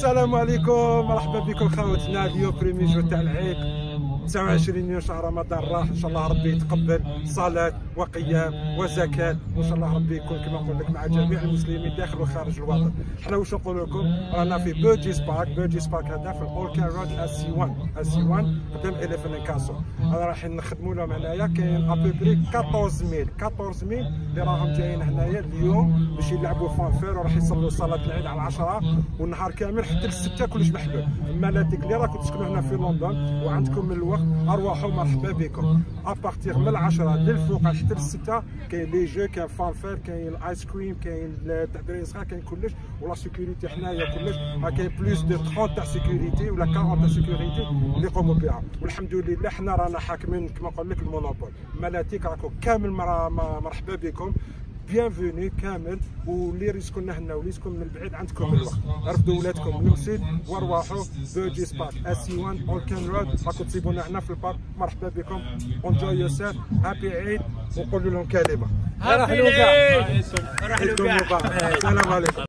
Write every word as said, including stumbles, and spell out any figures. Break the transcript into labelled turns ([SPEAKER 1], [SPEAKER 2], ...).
[SPEAKER 1] السلام عليكم، مرحبا بكم خواتنا. اليوم بريمي جو تاع العيد تسعة وعشرين يوم شهر رمضان راح، ان شاء الله ربي يتقبل صلاه وقيام وزكاه، وان شاء الله ربي يكون كما نقول لك مع جميع المسلمين داخل وخارج الوطن. حنا واش نقول لكم، رانا في بيرجيس بارك. بيرجيس بارك هذا في الاولكان رود اس سي واحد اس سي واحد قدام اليفن كاسو. رانا رايحين نخدموا لهم هنايا. كاين ابوبري أربعطاش ميل أربعطاش ميل اللي راهم جايين هنايا اليوم باش يلعبوا فانفير وراح يصلوا صلاه العيد على العشرة، والنهار كامل حتى للستة كلش محلول. اما لاتيك اللي راكم تسكنوا هنا في لندن وعندكم من الوقت، ارواحوا مرحبا بكم. ابارتيغ من العشرة للفوق حتى للستة كاين لي جو، كاين فانفير، كاين الايس كريم، كاين التعبير صغار، كاين كلش. ولا سيكوريتي حنايا كلش، كاين بلوس دو ثلاثين تاع سيكوريتي ولا أربعين تاع سيكوريتي اللي يقوموا بها. والحمد لله حنا رانا حاكمين كما نقول لك المونوبول. ملاتيك راكم كامل مرحبا بكم، بيانفوني كامل. واللي يسكن هنا واللي يسكن من البعيد عندكم الوقت، رفدوا ولادكم من المسجد وارواحوا بيرجيس بارك اس سي واحد اولكان رود. راكم تصيبونا هنا في البارك. مرحبا بكم، انجوي يور سيلف، هابي عيد. ونقول لهم كلمه
[SPEAKER 2] هابي عيد،
[SPEAKER 1] السلام عليكم.